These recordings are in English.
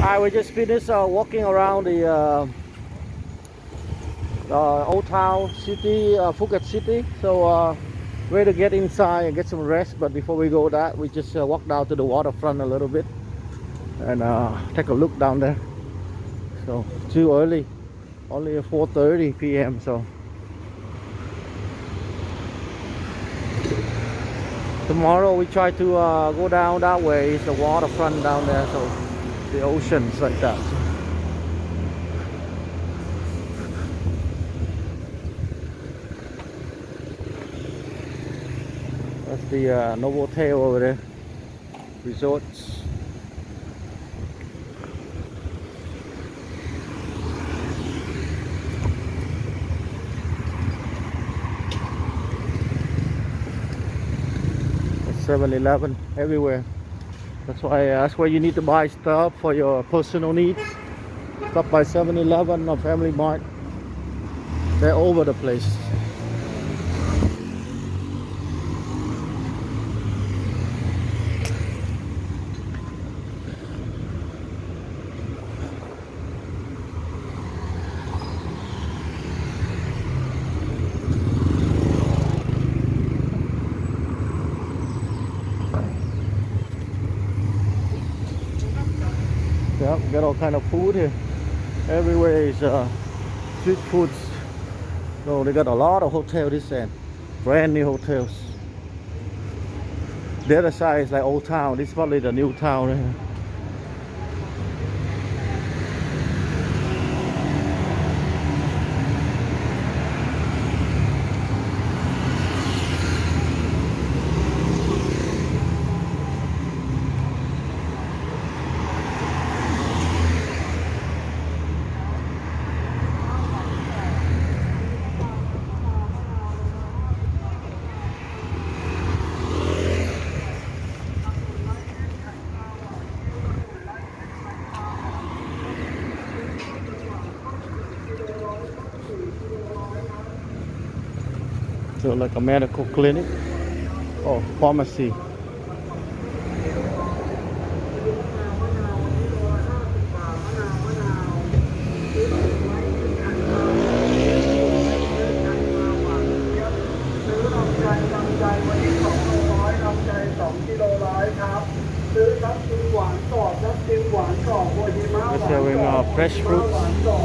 I we just finished walking around the old town city, Phuket city. So ready to get inside and get some rest. But before we go that, we just walk down to the waterfront a little bit and take a look down there. So too early, only 4:30 p.m. So tomorrow we try to go down that way. It's the waterfront down there, so the ocean's like that. That's the Novotel over there, resorts. There's 7-Eleven everywhere. That's why you need to buy stuff for your personal needs. Stop by 7-Eleven or Family Mart. They're over the place. Yeah, got all kind of food here. Everywhere is street foods. So they got a lot of hotels this end. Brand new hotels. The other side is like old town. This is probably the new town right here. So like a medical clinic or pharmacy. They're selling fresh fruits.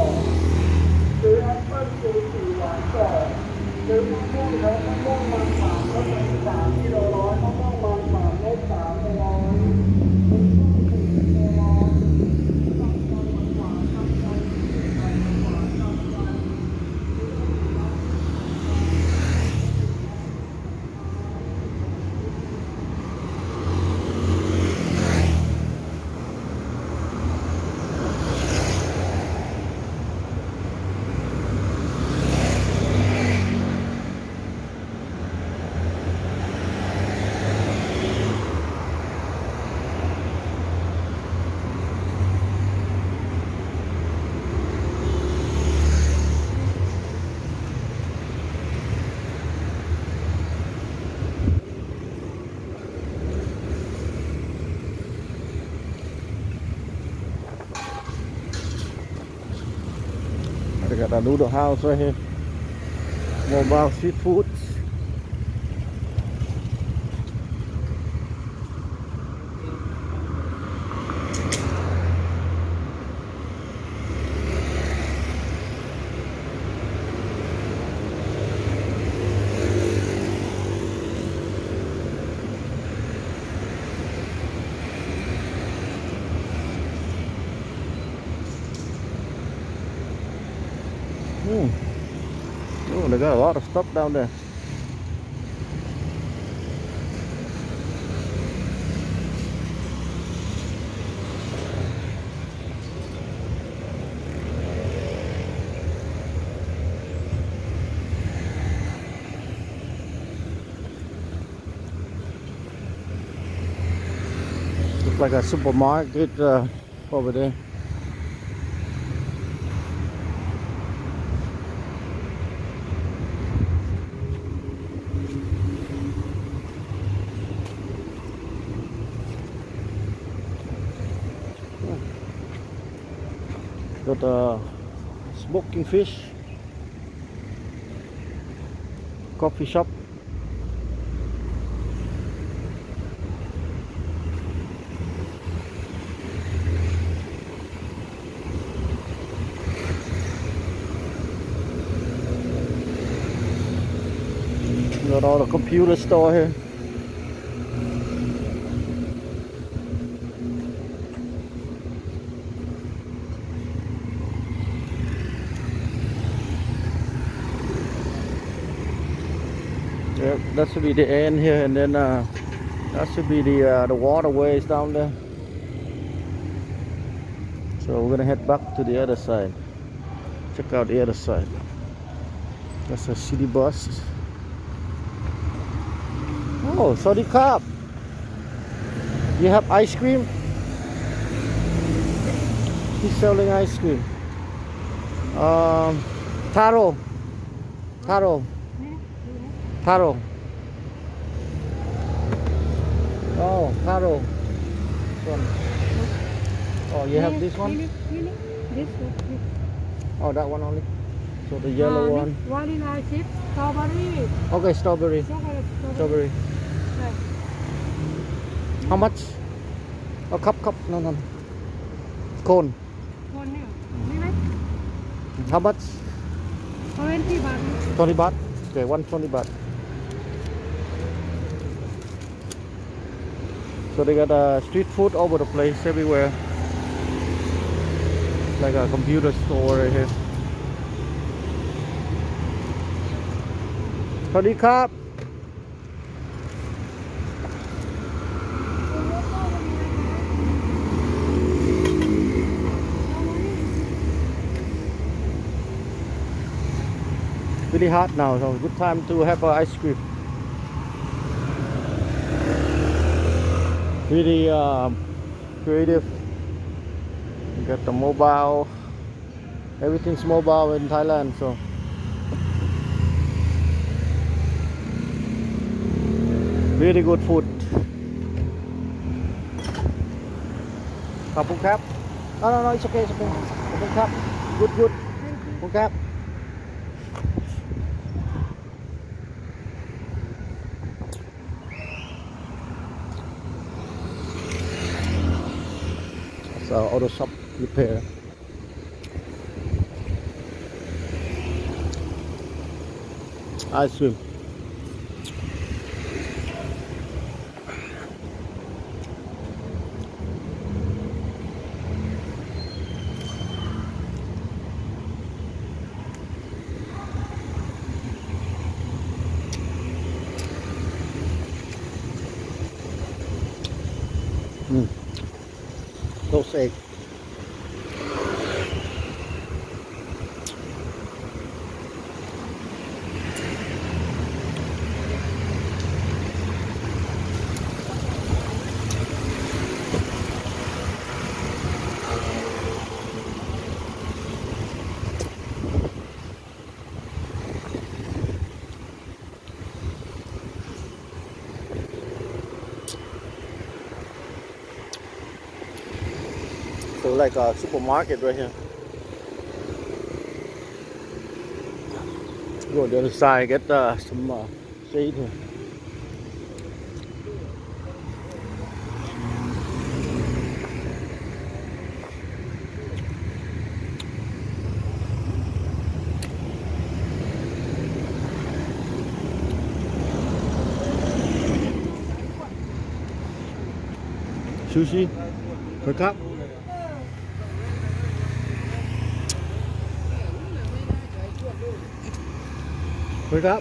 They got a noodle house right here. Mobile street foods. Oh, they got a lot of stuff down there. Looks like a supermarket over there. Got smoking fish, coffee shop. Got all the computer store here. Yep, that should be the end here, and then that should be the waterways down there. So we're gonna head back to the other side. Check out the other side. That's a city bus. Oh, sorry, cup. You have ice cream? He's selling ice cream. Taro. Taro. Taro. Oh, taro. This one. Oh, you have this one? This one. Oh, that one only. So the yellow one. Vanilla chip, strawberry. Okay, strawberry. Strawberry. Right. How much? Oh, cup. No. Cone. One here. How much? 20 baht. 20 baht. Okay, 120 baht. So they got street food over the place, everywhere. Like a computer store right here. Sorry, cup. Really hot now, so good time to have ice cream. Really creative. You got the mobile. Everything's mobile in Thailand, so really good food. Khop cap. No, it's okay. Khop cap. Good. Khop cap. So auto shop repair. Ice cream. Those egg. So like a supermarket right here. Go on the other side, get some shade here. Sushi, per cup. Wake up.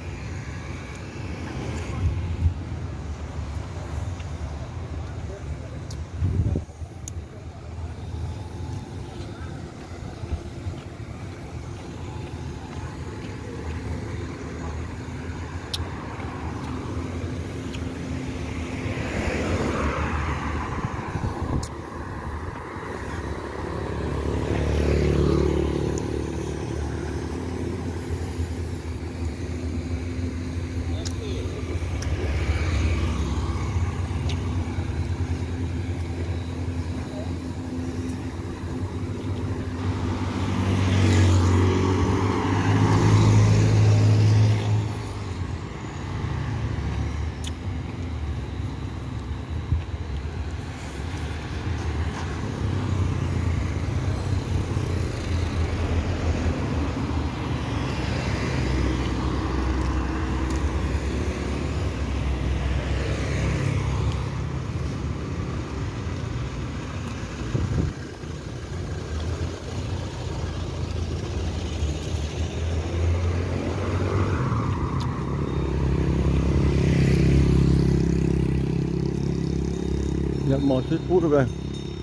Nhập món street food rồi đây.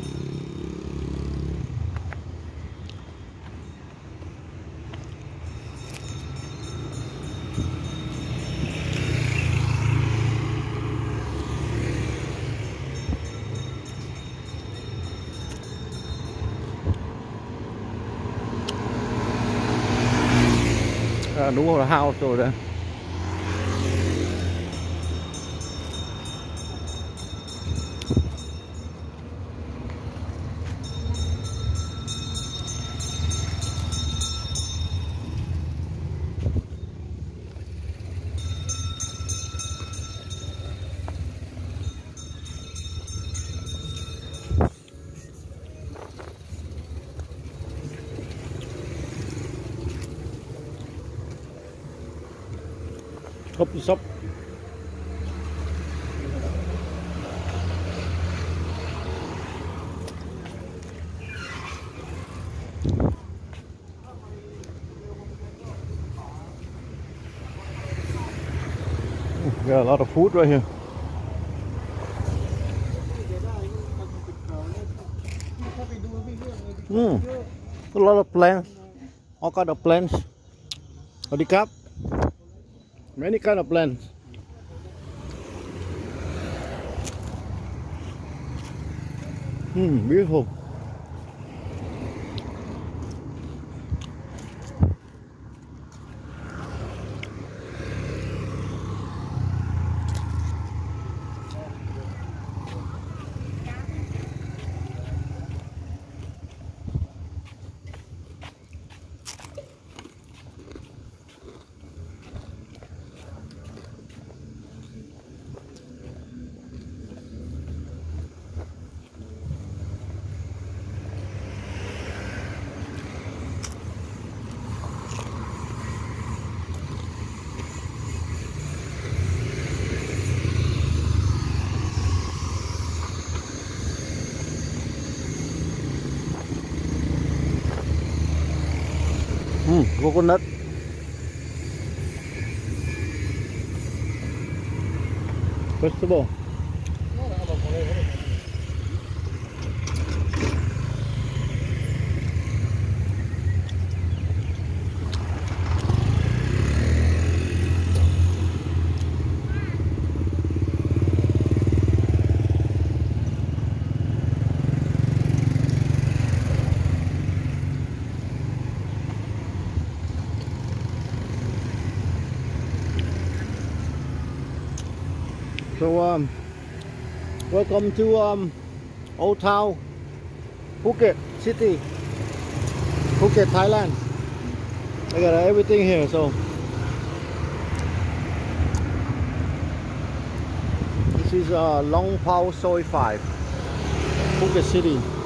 À, đúng rồi, là house rồi đây. Coffee shop. Got a lot of food right here. A lot of plants, all kind of plants. Odi kap, many kind of plants. Beautiful. Coconut. Vegetable. So welcome to Old Town Phuket City, Phuket, Thailand. I got everything here. So this is Long Pao Soi 5, Phuket City.